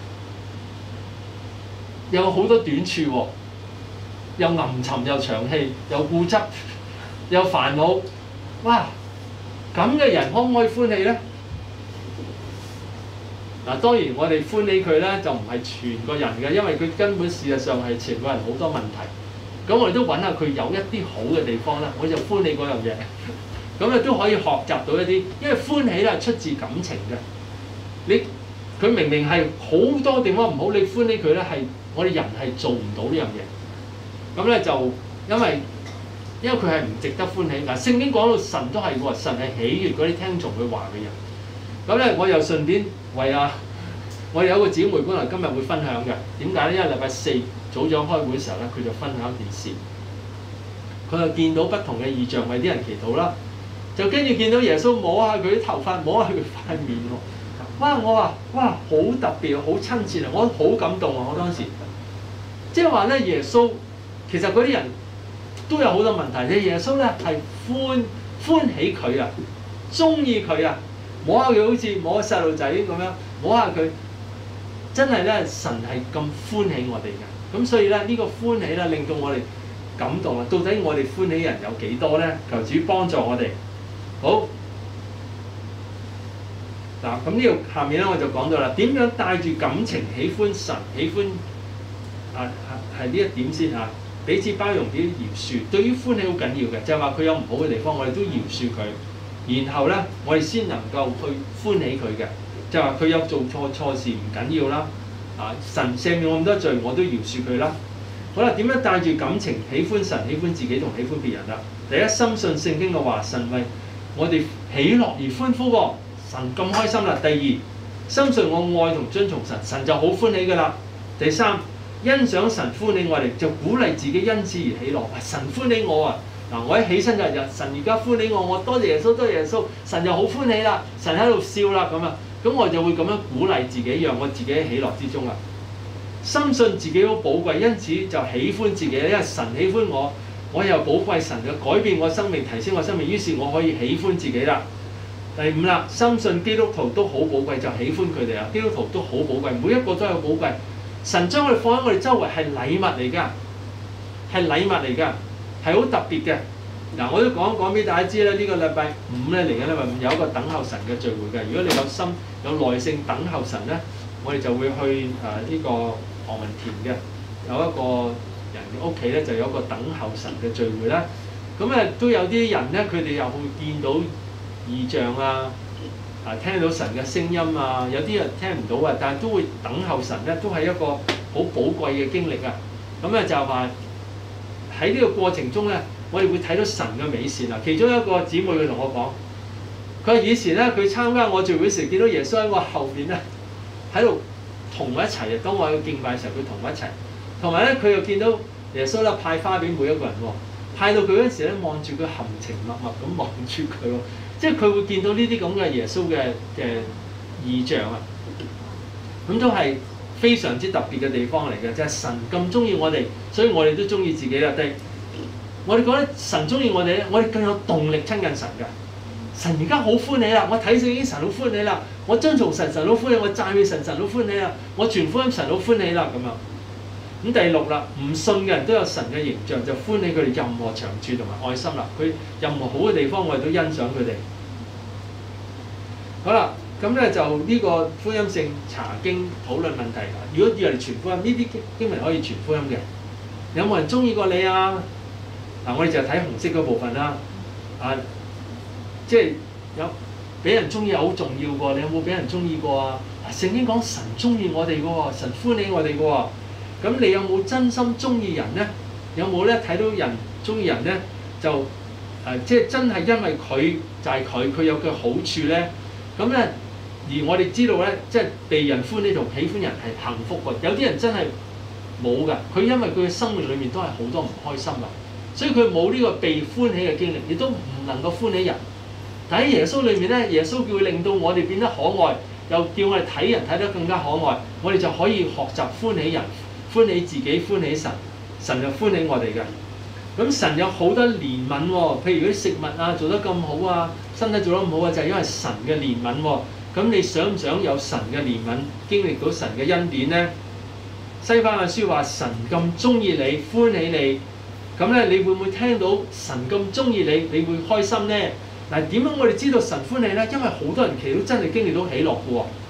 A: 有好多短處喎，又吟沉又長氣又固執。有煩惱，哇！咁嘅人可唔可以歡喜咧？ 嗱，當然我哋歡喜佢咧，就唔係全個人嘅，因為佢根本事實上係全個人好多問題。咁我哋都揾下佢有一啲好嘅地方啦，我就歡喜嗰樣嘢。咁咧都可以學習到一啲，因為歡喜咧係出自感情嘅。你佢明明係好多地方唔好，你歡喜佢咧係我哋人係做唔到呢樣嘢。咁咧就因為因為佢係唔值得歡喜。嗱，聖經講到神都係喎，神係喜悅嗰啲聽從佢話嘅人。咁咧我又順便為啊，我有個姊妹本來今日會分享嘅，點解咧？因為禮拜四早上開會嘅時候咧，佢就分享一件事，佢就見到不同嘅異象，為啲人祈禱啦。就跟住見到耶穌摸下佢啲頭髮，摸下佢塊面喎。哇！我話哇，好特別，好親切啊！我好感動啊！我當時即係話咧，耶穌其實嗰啲人都有好多問題，你耶穌咧係歡歡喜佢啊，中意佢啊，摸下佢好似摸細路仔咁樣摸下佢，真係咧神係咁歡喜我哋嘅。咁所以咧呢個歡喜咧令到我哋感動啊！到底我哋歡喜人有幾多咧？求主幫助我哋。好嗱，咁呢度下面咧我就講到啦，點樣帶住感情喜歡神、喜歡啊係係呢一點先嚇，彼此包容啲饒恕。對於歡喜好緊要嘅，就係話佢有唔好嘅地方，我哋都饒恕佢。然後咧，我哋先能夠去歡喜佢嘅，就係話佢有做錯錯事唔緊要啦。啊，神赦免我咁多罪，我都饒恕佢啦。好啦，點樣帶住感情喜歡神、喜歡自己同喜歡別人啦？第一，深信聖經嘅話，神為我哋喜樂而歡呼喎，神咁開心啦。第二，深信我愛同遵從神，神就好歡喜㗎啦。第三，欣賞神歡喜我哋，就鼓勵自己因此而喜樂。神歡喜我啊！嗱，我一起身就日神而家歡喜我，我多謝耶穌，多謝耶穌，神就好歡喜啦，神喺度笑啦咁啊，咁我就會咁樣鼓勵自己，讓我自己喺喜樂之中啦。深信自己好寶貴，因此就喜歡自己，因為神喜歡我。我又寶貴神嘅改變我生命，提升我生命，於是我可以喜歡自己啦。第五啦，深信基督徒都好寶貴，就喜歡佢哋啦。基督徒都好寶貴，每一個都有寶貴。神將佢哋放喺我哋周圍係禮物嚟㗎，係禮物嚟㗎，係好特別嘅。嗱，我都講講俾大家知啦。呢、這個禮拜五咧嚟緊禮拜五有一個等候神嘅聚會嘅。如果你有心有耐性等候神咧，我哋就會去誒呢、呃這個何文田嘅有一個人嘅屋企咧，就有一個等候神嘅聚會啦。咁誒都有啲人咧，佢哋又會見到異象啊，啊聽到神嘅聲音啊。有啲人聽唔到啊，但係都會等候神咧，都係一個好寶貴嘅經歷啊。咁咧就係話喺呢個過程中咧，我哋會睇到神嘅美善啊。其中一個姊妹佢同我講，佢話以前咧佢參加我聚會時，見到耶穌喺我後邊咧喺度同我一齊啊。當我去敬拜嘅時候，佢同我一齊。同埋咧，佢又見到耶穌咧派花俾每一個人喎，派到佢嗰陣時咧，望住佢含情脈脈咁望住佢喎，即係佢會見到呢啲咁嘅耶穌嘅嘅異象啊。咁都係非常之特別嘅地方嚟嘅，即係神咁中意我哋，所以我哋都中意自己啦。第我哋覺得神中意我哋咧，我哋更有動力親近神㗎。神而家好歡喜啦，我睇聖經神好歡喜啦，我遵從神神好歡喜，我讚美神神好歡喜啦，我傳福音神好歡喜啦咁啊。咁第六啦，唔信嘅人都有神嘅形象，就歡喜佢哋任何長處同埋愛心啦。佢任何好嘅地方，我哋都欣賞佢哋。好啦，咁咧就呢個福音性查經討論問題。如果要嚟傳福音，呢啲經文可以傳福音嘅。有冇人中意過你啊？嗱，我哋就睇紅色嗰部分啦。啊，即係有俾人中意好重要喎。你有冇俾人中意過啊？聖經講神中意我哋嘅喎，神歡喜我哋嘅喎。咁你有冇真心中意人咧？有冇咧睇到人中意人咧？就誒、呃，即係真係因為佢就係佢，佢有佢好處咧。咁咧，而我哋知道咧，即係被人歡喜同喜歡人係幸福喎。有啲人真係冇㗎，佢因為佢嘅生命裏面都係好多唔開心啊，所以佢冇呢個被歡喜嘅經歷，亦都唔能夠歡喜人。但喺耶穌裏面咧，耶穌叫佢令到我哋變得可愛，又叫我哋睇人睇得更加可愛，我哋就可以學習歡喜人。歡喜自己，歡喜神，神就歡喜我哋嘅。咁神有好多憐憫喎，譬如啲食物啊做得咁好啊，身體做得咁好啊，就係、是、因為神嘅憐憫喎。咁你想唔想有神嘅憐憫，經歷到神嘅恩典咧？西番雅書話神咁中意你，歡喜你，咁咧你會唔會聽到神咁中意你，你會開心咧？嗱，點樣我哋知道神歡喜咧？因為好多人祈禱真係經歷到喜樂嘅喎。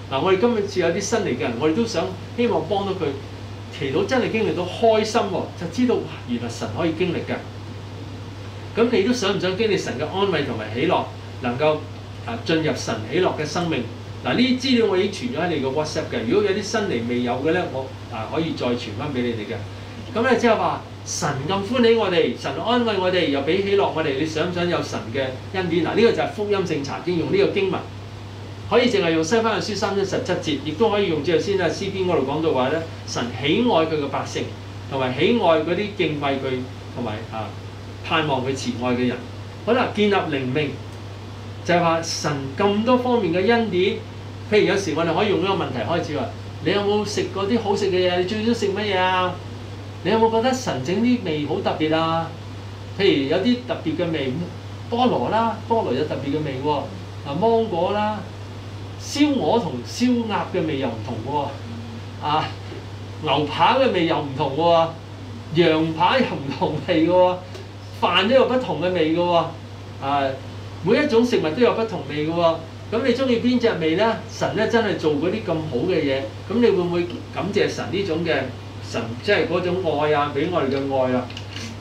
A: 嗱，我哋今日次有啲新嚟嘅人，我哋都想希望幫到佢，祈禱真係經歷到開心喎，就知道哇原來神可以經歷㗎。咁你都想唔想經歷神嘅安慰同埋喜樂，能夠啊進入神喜樂嘅生命？嗱，呢啲資料我已經傳咗喺你個 WhatsApp 嘅，如果有啲新嚟未有嘅咧，我啊可以再傳翻俾你哋嘅。咁咧即係話神咁歡喜我哋，神安慰我哋，又俾喜樂我哋，你想唔想有神嘅恩典？嗱，呢個就係福音性查經，用呢個經文。可以淨係用西番嘅書三章十七節，亦都可以用即係先啊詩篇嗰度講到話咧，神喜愛佢嘅百姓，同埋喜愛嗰啲敬畏佢同埋啊盼望佢慈愛嘅人。好啦，建立靈命就係話神咁多方面嘅恩典。譬如有時我哋可以用呢個問題開始話：你有冇食過啲好食嘅嘢？你最中意食乜嘢啊？你有冇覺得神整啲味好特別啊？譬如有啲特別嘅味，菠蘿啦，菠蘿有特別嘅味喎，啊芒果啦。燒鵝同燒鴨嘅味又唔同喎，啊牛扒嘅味又唔同喎，羊扒又唔同味嘅喎，飯都有不同嘅味嘅喎，啊每一種食物都有不同味嘅喎，咁你中意邊隻味咧？神咧真係做嗰啲咁好嘅嘢，咁你會唔會感謝神呢種嘅神即係嗰種愛啊，俾我哋嘅愛啊？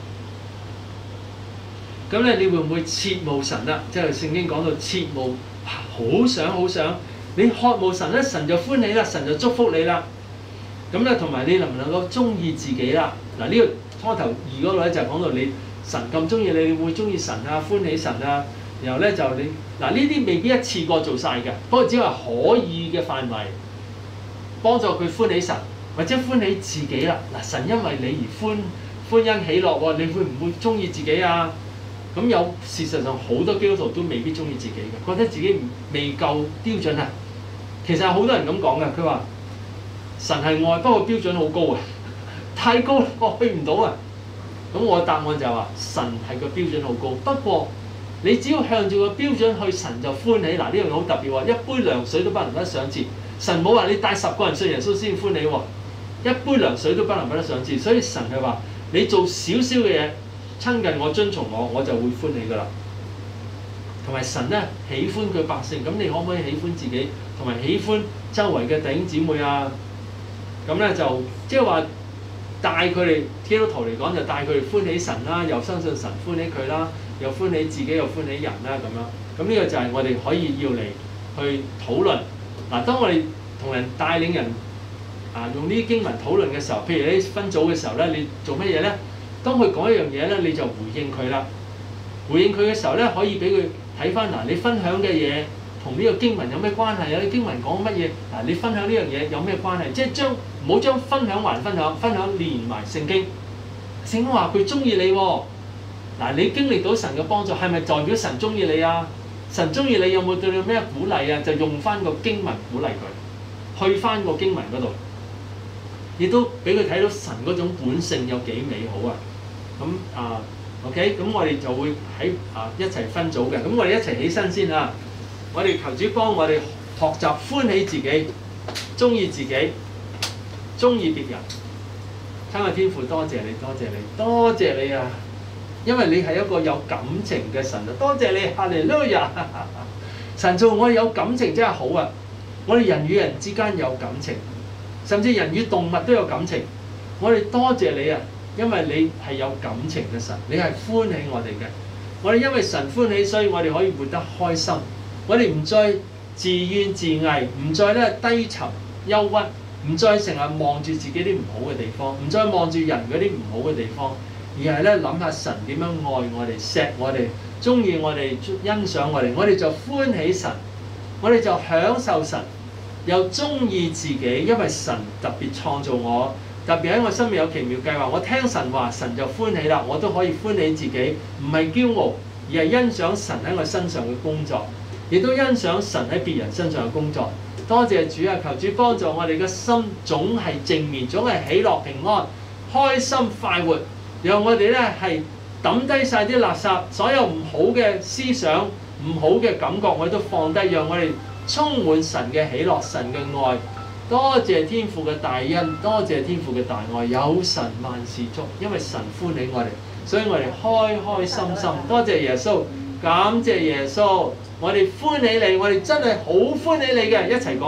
A: 咁咧你會唔會切慕神啊？即係聖經講到切慕，好想好想。你渴慕神咧，神就歡喜啦，神就祝福你啦。咁咧，同埋你能唔能夠中意自己啦？嗱，呢個初頭二嗰度咧就講到你神咁中意你，你會中意神啊，歡喜神啊。然後咧就你嗱呢啲未必一次過做晒嘅，不過只係可以嘅範圍，幫助佢歡喜神或者歡喜自己啦。嗱，神因為你而歡歡欣喜樂喎，你會唔會中意自己啊？咁有事實上好多基督徒都未必中意自己嘅，覺得自己未夠標準啊。其實有好多人咁講嘅，佢話神係愛，不過標準好高啊，太高我去唔到啊。咁我嘅答案就係話神係個標準好高，不過你只要向住個標準去，神就歡喜。嗱，呢樣嘢好特別喎，一杯涼水都不能不得賞賜。神冇話你帶十個人信耶穌先歡喜喎，一杯涼水都不能不得賞賜。所以神係話你做少少嘅嘢，親近我、遵從我，我就會歡喜㗎啦。同埋神咧喜歡佢百姓，咁你可唔可以喜歡自己，同埋喜歡周圍嘅弟兄姊妹啊？咁咧就即係話帶佢哋基督徒嚟講，就帶佢哋歡喜神啦，又相信神歡喜佢啦，又歡喜自己又歡喜人啦咁樣。咁呢個就係我哋可以要嚟去討論。嗱，當我哋同人帶領人啊用呢啲經文討論嘅時候，譬如你分組嘅時候咧，你做乜嘢咧？當佢講一樣嘢咧，你就回應佢啦。回應佢嘅時候咧，可以俾佢睇翻嗱，你分享嘅嘢同呢個經文有咩關係啊？你經文講乜嘢？嗱，你分享呢樣嘢有咩關係？即係將唔好將分享還分享，分享連埋聖經。聖經話佢中意你喎，嗱，你經歷到神嘅幫助，係咪代表神中意你啊？神中意你有冇對你咩鼓勵啊？就用翻個經文鼓勵佢，去翻個經文嗰度，亦都俾佢睇到神嗰種本性有幾美好啊！咁啊〜OK，咁我哋就會喺啊一齊分組嘅，咁我哋一齊起身先啊！我哋求主幫我哋學習歡喜自己，中意自己，中意別人。親愛天父，多謝你，多謝你，多謝你啊！因為你係一個有感情嘅神啊！多謝你，哈利路亞！神做我哋有感情真係好啊！我哋人與人之間有感情，甚至人與動物都有感情。我哋多謝你啊！因為你係有感情嘅神，你係歡喜我哋嘅。我哋因為神歡喜，所以我哋可以活得開心。我哋唔再自怨自艾，唔再咧低沉憂鬱，唔再成日望住自己啲唔好嘅地方，唔再望住人嗰啲唔好嘅地方，而係咧諗下神點樣愛我哋、錫我哋、中意我哋、欣賞我哋，我哋就歡喜神，我哋就享受神，又中意自己，因為神特別創造我。特別喺我生命有奇妙計劃，我聽神話，神就歡喜啦，我都可以歡喜自己，唔係驕傲，而係欣賞神喺我身上嘅工作，亦都欣賞神喺別人身上嘅工作。多謝主啊，求主幫助我哋嘅心總係正面，總係喜樂平安、開心快活，讓我哋咧係抌低晒啲垃圾，所有唔好嘅思想、唔好嘅感覺，我哋都放低，讓我哋充滿神嘅喜樂、神嘅愛。多謝天父嘅大恩，多謝天父嘅大愛，有神萬事足，因為神歡喜我哋，所以我哋開開心心。多謝耶穌，感謝耶穌，我哋歡喜你，我哋真係好歡喜你嘅，一齊講啊！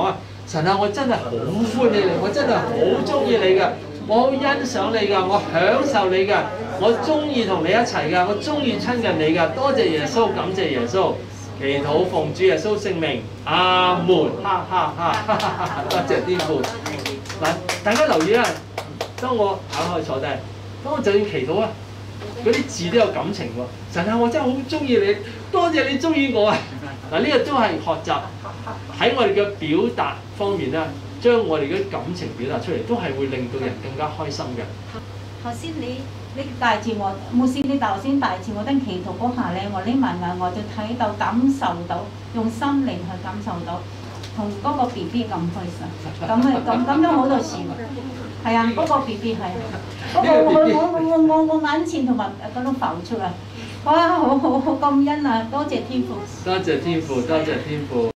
A: 神啊，我真係好歡喜你，我真係好中意你㗎，我好欣賞你㗎，我享受你㗎，我中意同你一齊㗎，我中意親近你㗎，多謝耶穌，感謝耶穌，祈禱奉主耶穌聖名，阿門，哈哈哈哈哈哈，多謝天父。嗱，大家留意啊，當我行開坐低，當我就要祈禱啊，嗰啲字都有感情喎。神啊，我真係好中意你，多謝你中意我啊！嗱，呢個都係學習喺我哋嘅表達方面啦，將我哋嗰啲感情表達出嚟，都係會令到人更加開心嘅。
C: 頭先你你帶住我，牧師你頭先帶住我登祈禱嗰下咧，我呢晚啊我就睇到感受到，用心靈去感受到，同嗰個 B B 咁開心，咁啊咁咁樣好多事喎。係啊，嗰、嗰個 B B 係，嗰、嗰個我我我我我我眼前同埋嗰種浮出啊，哇！好好好感恩啊，多謝天父。
A: 多謝天父，多謝天父。